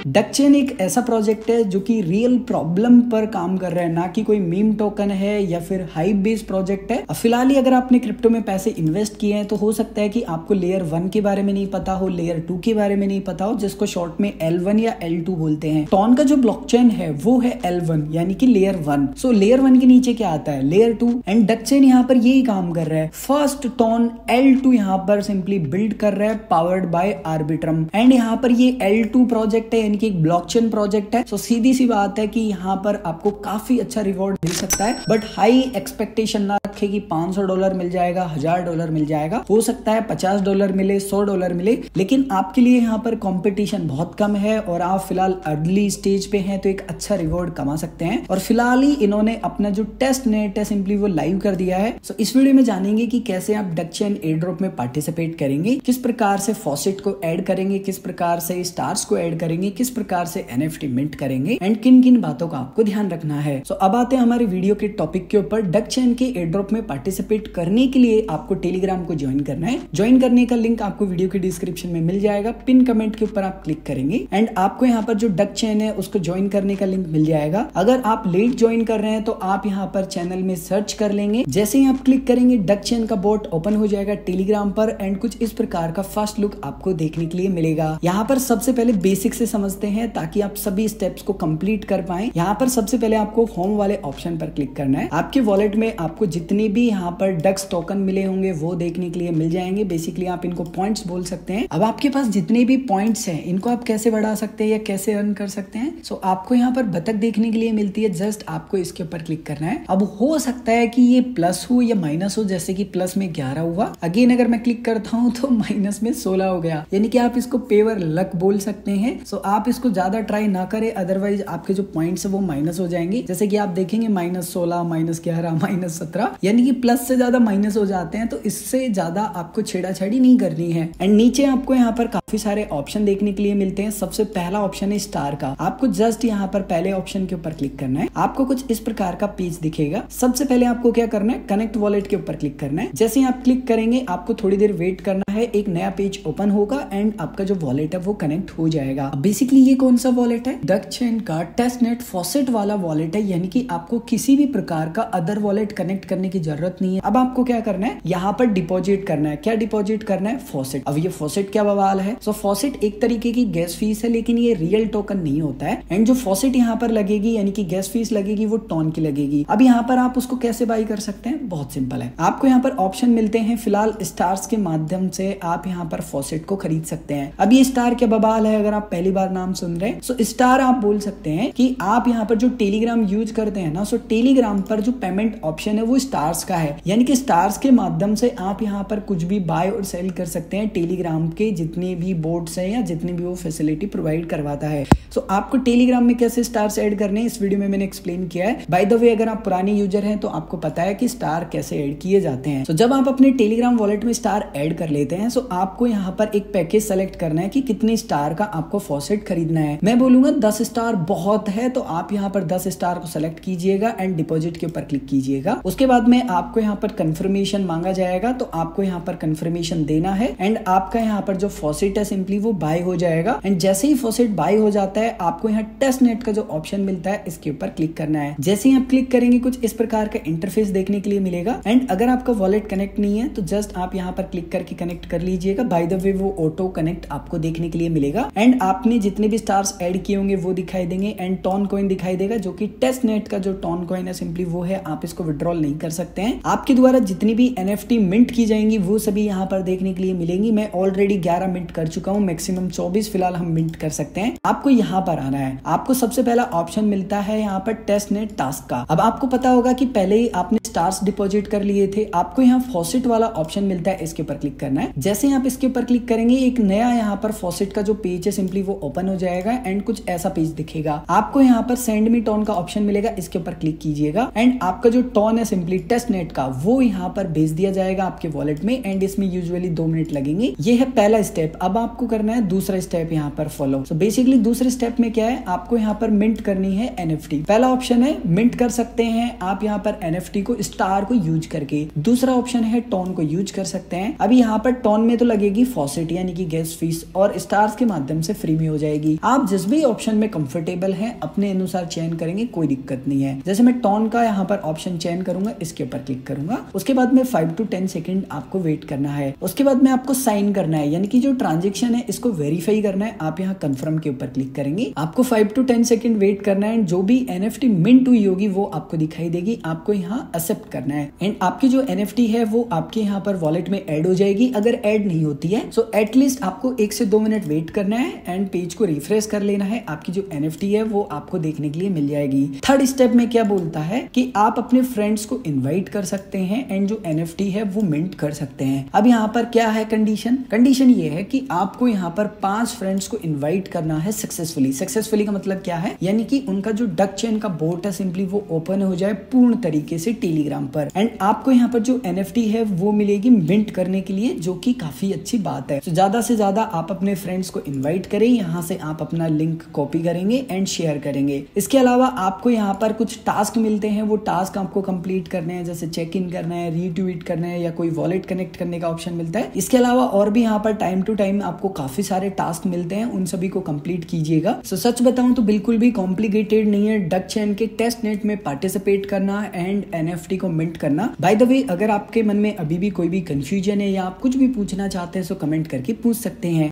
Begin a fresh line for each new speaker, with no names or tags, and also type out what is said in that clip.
डकचेन एक ऐसा प्रोजेक्ट है जो कि रियल प्रॉब्लम पर काम कर रहा है, ना कि कोई मीम टोकन है या फिर हाइप बेस्ड प्रोजेक्ट है। फिलहाल अगर आपने क्रिप्टो में पैसे इन्वेस्ट किए हैं तो हो सकता है कि आपको लेयर 1 के बारे में नहीं पता हो, लेयर 2 के बारे में नहीं पता हो, जिसको शॉर्ट में L1 या L2 बोलते हैं। टॉन का जो ब्लॉकचेन है वो है L1 यानी कि लेयर 1। सो लेयर 1 के नीचे क्या आता है, लेयर 2। एंड डकचेन यहाँ पर यही काम कर रहा है। फर्स्ट टॉन L2 यहाँ पर सिंपली बिल्ड कर रहा है पावर्ड बाय आर्बिट्रम। एंड यहाँ पर ये L2 प्रोजेक्ट है यानी कि एक ब्लॉकचेन प्रोजेक्ट है। सो सीधी सी बात है कि यहाँ पर आपको काफी अच्छा रिवॉर्ड मिल सकता है, बट हाई एक्सपेक्टेशन ना रखे कि $500 मिल जाएगा, $1000 मिल जाएगा। हो सकता है $50 मिले, $100 मिले, लेकिन आपके लिए यहाँ पर कंपटीशन बहुत कम है और आप फिलहाल अर्ली स्टेज पे हैं तो एक अच्छा रिवॉर्ड कमा सकते हैं। और फिलहाल ही इन्होंने अपना जो टेस्ट नेट है सिंपली वो लाइव कर दिया है। सो इस वीडियो में जानेंगे कि कैसे आप डकचेन एयर ड्रॉप में पार्टिसिपेट करेंगे, किस प्रकार से फॉसेट को ऐड करेंगे, किस प्रकार से स्टार्स को ऐड करेंगे, किस प्रकार से NFT मिंट करेंगे एंड किन किन बातों का आपको ध्यान रखना है। सो अब आते हैं हमारे वीडियो के टॉपिक के ऊपर। डकचेन के एयर ड्रॉप में पार्टिसिपेट करने के लिए आपको टेलीग्राम को ज्वाइन करना है। ज्वाइन करने का लिंक आपको वीडियो के डिस्क्रिप्शन में मिल जाएगा, पिन कमेंट के ऊपर आप क्लिक करेंगे एंड आपको यहाँ पर जो डकचेन है उसको ज्वाइन करने का लिंक मिल जाएगा। अगर आप लेट ज्वाइन कर रहे हैं तो आप यहाँ पर चैनल में सर्च कर लेंगे। जैसे ही आप क्लिक करेंगे डकचेन का बोट ओपन हो जाएगा टेलीग्राम पर एंड कुछ इस प्रकार का फर्स्ट लुक आपको देखने के लिए मिलेगा। यहाँ पर सबसे पहले बेसिक से समझते हैं ताकि आप सभी स्टेप्स को कंप्लीट कर पाए। यहाँ पर सबसे पहले आपको होम वाले ऑप्शन पर क्लिक करना है। आपके वॉलेट में आपको जितने भी यहाँ पर डक्स टोकन मिले होंगे वो देखने के लिए मिल जाएंगे। बेसिकली आप इनको पॉइंट्स बोल सकते हैं। अब आपके पास जितने भी पॉइंट्स हैं इनको आप कैसे बढ़ा सकते हैं या कैसे अर्न कर सकते हैं। सो आपको यहाँ पर बतख देखने के लिए मिलती है, जस्ट आपको इसके ऊपर क्लिक करना है। अब हो सकता है कि ये प्लस हो या माइनस हो, जैसे कि प्लस में 11 हुआ, अगेन अगर मैं क्लिक करता हूँ तो माइनस में 16 हो गया, यानी कि आप इसको पेवर लक बोल सकते हैं। सो आप इसको ज्यादा ट्राई ना करें, अदरवाइज आपके जो पॉइंट्स है वो माइनस हो जाएंगे। जैसे कि आप देखेंगे -16, -11, -17, यानी कि प्लस से ज्यादा माइनस हो जाते हैं। तो इससे ज्यादा आपको छेड़ाछाड़ी नहीं करनी है। एंड नीचे आपको यहाँ पर काफी सारे ऑप्शन देखने के लिए मिलते हैं। सबसे पहला ऑप्शन है स्टार का। आपको जस्ट यहाँ पर पहले ऑप्शन के ऊपर क्लिक करना है। आपको कुछ इस प्रकार का पेज दिखेगा। सबसे पहले आपको क्या करना है, कनेक्ट वॉलेट के ऊपर क्लिक करना है। जैसे ही आप क्लिक करेंगे आपको थोड़ी देर वेट करना है, एक नया पेज ओपन होगा एंड आपका जो वॉलेट है वो कनेक्ट हो जाएगा। बेसिकली ये कौन सा वॉलेट है, डकचेन का टेस्टनेट फॉसेट वाला वॉलेट है, यानी कि आपको किसी भी प्रकार का अदर वॉलेट कनेक्ट करने की जरूरत नहीं है। अब आपको क्या करना है, यहाँ पर डिपॉजिट करना है। क्या डिपॉजिट करना है, फॉसेट। अब ये फॉसेट क्या बवाल है। सो फॉसेट एक तरीके की गैस फीस है, लेकिन ये रियल टोकन नहीं होता है। एंड जो फॉसेट यहाँ पर लगेगी यानी कि गैस फीस लगेगी वो टॉन की लगेगी। अब यहाँ पर आप उसको कैसे बाई कर सकते हैं, बहुत सिंपल है। आपको यहाँ पर ऑप्शन मिलते हैं। फिलहाल स्टार्स के माध्यम से आप यहाँ पर फॉसेट को खरीद सकते हैं। अब ये स्टार क्या बवाल है, अगर आप पहली बार नाम सुन रहे हैं। सो स्टार आप बोल सकते हैं कि आप यहाँ पर जो टेलीग्राम यूज करते हैं ना, सो टेलीग्राम पर जो पेमेंट ऑप्शन है वो स्टार्स का है, यानी कि स्टार्स के माध्यम से आप यहाँ पर कुछ भी बाय और सेल कर सकते हैं। टेलीग्राम के जितने भी बोर्ड्स हैं या जितनी भी वो फैसिलिटी प्रोवाइड करवाता है। सो आपको टेलीग्राम में कैसे स्टार्स ऐड करने हैं इस वीडियो में मैंने एक्सप्लेन किया है। बाय द वे अगर आप पुराने यूजर हैं तो आपको पता है कि स्टार कैसे ऐड किए जाते हैं। सो जब आप अपने टेलीग्राम वॉलेट में स्टार ऐड कर लेते हैं, सो आपको यहाँ पर एक पैकेज सेलेक्ट करना है कि कितने स्टार का आपको फॉसेट खरीदना है। मैं बोलूंगा 10 स्टार बहुत है, तो आप यहाँ पर 10 स्टार को सेलेक्ट कीजिएगा एंड डिपॉजिट के ऊपर क्लिक कीजिएगा। उसके बाद में आपको यहाँ पर कंफर्मेशन मांगा जाएगा, तो आपको यहाँ पर कंफर्मेशन देना है एंड आपका यहाँ पर जो फॉसेट है सिंपली वो बाय हो जाएगा। एंड जैसे ही फॉसेट बाय हो जाता है आपको यहाँ टेस्ट नेट का जो ऑप्शन मिलता है इसके ऊपर क्लिक करना है। जैसे ही आप क्लिक करेंगे कुछ इस प्रकार का इंटरफेस देखने के लिए मिलेगा। एंड अगर आपका वॉलेट कनेक्ट नहीं है तो जस्ट आप यहाँ पर क्लिक करके कनेक्ट कर लीजिएगा। बाय द वे वो ऑटो कनेक्ट आपको देखने के लिए मिलेगा एंड आपने जितने भी स्टार्स ऐड किए होंगे वो दिखाई देंगे एंड टॉन कॉइन दिखाई देगा, जो कि टेस्ट नेट का जो टॉन कॉइन है सिंपली वो है, आप इसको विड्रॉल नहीं कर सकते हैं। आपके द्वारा जितनी भी NFT मिंट की जाएंगी वो सभी यहाँ पर देखने के लिए मिलेंगी। मैं ऑलरेडी 11 मिंट कर चुका हूँ, मैक्सिमम 24 फिलहाल हम मिंट कर सकते हैं। आपको यहाँ पर आना है। आपको सबसे पहला ऑप्शन मिलता है यहाँ पर टेस्ट नेट टास्क का। अब आपको पता होगा कि पहले ही आपने स्टार्स डिपॉजिट कर लिए थे। आपको यहाँ फॉसेट वाला ऑप्शन मिलता है, इसके ऊपर क्लिक करना है। जैसे ही आप इसके ऊपर क्लिक करेंगे एक नया यहाँ पर फॉसेट का जो पेज है सिंपली वो ओपन हो जाएगा एंड कुछ ऐसा पेज दिखेगा। आपको यहाँ पर सेंड मी टोन का ऑप्शन मिलेगा, इसके ऊपर क्लिक कीजिएगा एंड आपका जो टोन है सिंपली टेस्ट नेट का वो यहाँ पर भेज दिया जाएगा आपके वॉलेट में एंड इसमें यूजुअली 2 मिनट लगेंगे। ये है पहला स्टेप। अब आपको करना है दूसरा स्टेप यहाँ पर फॉलो। सो बेसिकली दूसरे स्टेप में क्या है, आपको यहाँ पर मिंट करनी है NFT। पहला ऑप्शन है मिंट कर सकते हैं आप यहाँ पर NFT को स्टार को यूज करके। दूसरा ऑप्शन है टोन को यूज कर सकते हैं। अभी यहाँ पर टॉन में तो लगेगी फॉसेट यानी कि गैस फीस, और स्टार्स के माध्यम से फ्री में हो जाएगी। आप जिस भी ऑप्शन में कंफर्टेबल हैं अपने अनुसार चयन करेंगे, कोई दिक्कत नहीं है। जैसे मैं टॉन का यहाँ पर ऑप्शन चयन करूंगा, इसके ऊपर क्लिक करूंगा। उसके बाद में 5 to 10 सेकंड आपको वेट करना है। उसके बाद में आपको साइन करना है, यानी कि जो ट्रांजेक्शन है इसको वेरीफाई करना है। आप यहाँ कंफर्म के ऊपर क्लिक करेंगे। आपको 5 to 10 सेकंड वेट करना है। जो भी NFT मिंट हुई होगी वो आपको दिखाई देगी, आपको यहाँ एक्सेप्ट करना है। एंड आपकी जो NFT है वो आपके यहाँ पर वॉलेट में ऐड हो जाएगी। अगर ऐड नहीं होती है तो एटलीस्ट आपको 1 से 2 मिनट वेट करना है एंड पेज को रिफ्रेश कर लेना है। आपकी जो NFT है वो आपको देखने के लिए मिल जाएगी। थर्ड स्टेप में क्या बोलता है कि आप अपने फ्रेंड्स को इनवाइट कर सकते हैं एंड जो NFT है वो मिंट कर सकते हैं। अब यहाँ पर क्या है कंडीशन ये है कि आपको यहाँ पर 5 फ्रेंड्स को इनवाइट करना है सक्सेसफुली का मतलब क्या है, यानी कि उनका जो डक चेन का बोट है सिंपली वो ओपन हो जाए पूर्ण तरीके से टेलीग्राम पर। एंड आपको यहाँ पर जो NFT है वो मिलेगी मिंट करने के लिए, जो कि काफी अच्छी बात है। तो ज्यादा से ज्यादा आप अपने फ्रेंड्स को इनवाइट करें। यहाँ से आप अपना लिंक कॉपी करेंगे एंड शेयर करेंगे। इसके अलावा आपको यहाँ पर कुछ टास्क मिलते हैं, वो टास्क आपको कंप्लीट करने हैं, जैसे चेक इन करना है, रीट्वीट करना है या कोई वॉलेट कनेक्ट करने का ऑप्शन मिलता है। इसके अलावा और भी यहाँ पर टाइम टू टाइम आपको काफी सारे टास्क मिलते हैं, उन सभी को कंप्लीट कीजिएगा। सच बताऊं तो बिल्कुल भी कॉम्प्लिकेटेड नहीं है डक चेन के टेस्ट नेट में पार्टिसिपेट करना एंड NFT को मिंट करना। बाय द वे, अगर आपके मन में अभी भी कोई भी कंफ्यूजन है या आप कुछ भी पूछना चाहते हैं तो कमेंट करके पूछ सकते हैं।